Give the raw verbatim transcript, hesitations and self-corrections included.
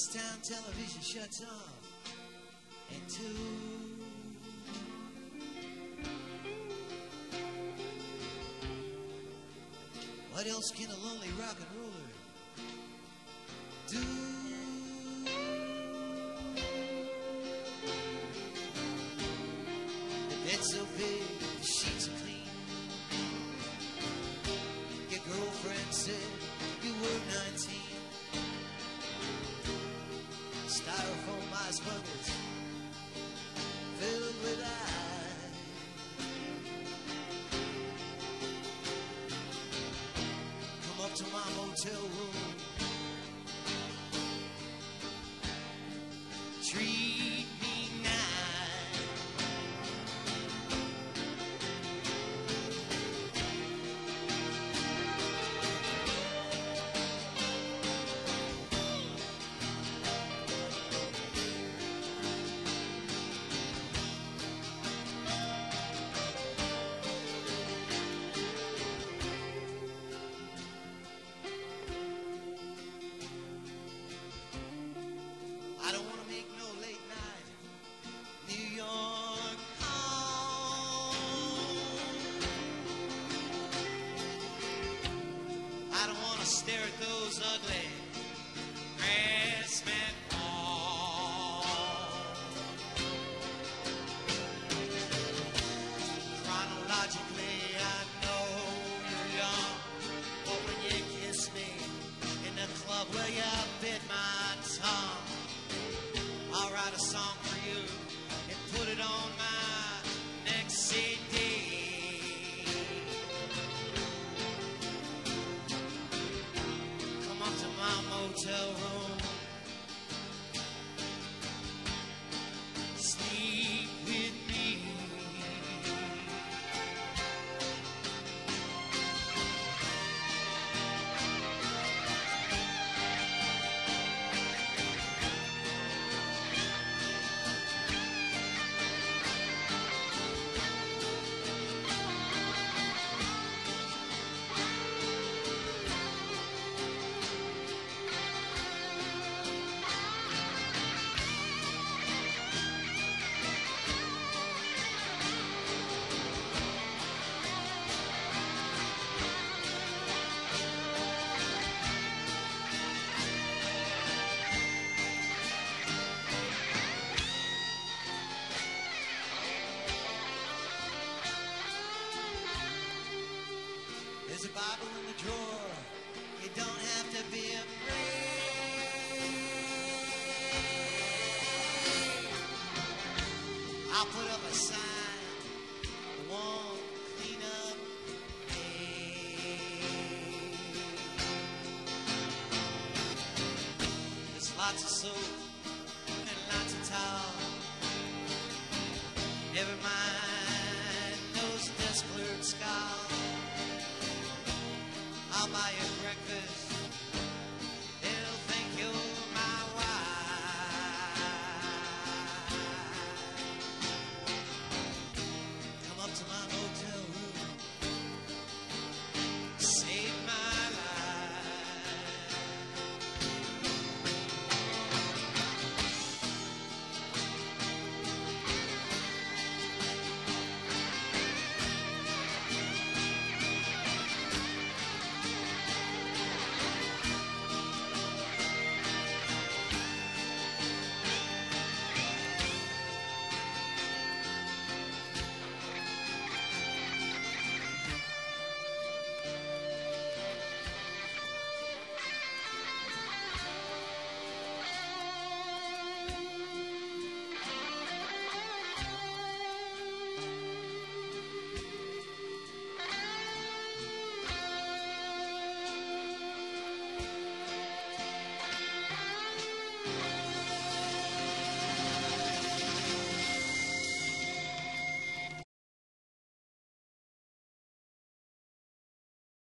This town television shuts off at two. What else can a lonely rock and roller do? The bed's so big, the sheets are clean. Your girlfriend said you were nineteen. Styrofoam ice buckets filled with ice. Come up to my motel room. Treat me nice. I don't want to make no late night New York call. I don't want to stare at those ugly grassmen walls. Chronologically, I know you're young, but when you kiss me in the club where you bit my tongue, I'll write a song for you and put it on my next C D. Come up to my motel room. Sleep with me. There's a Bible in the drawer. You don't have to be afraid. I'll put up a sign that won't clean up day. There's lots of soap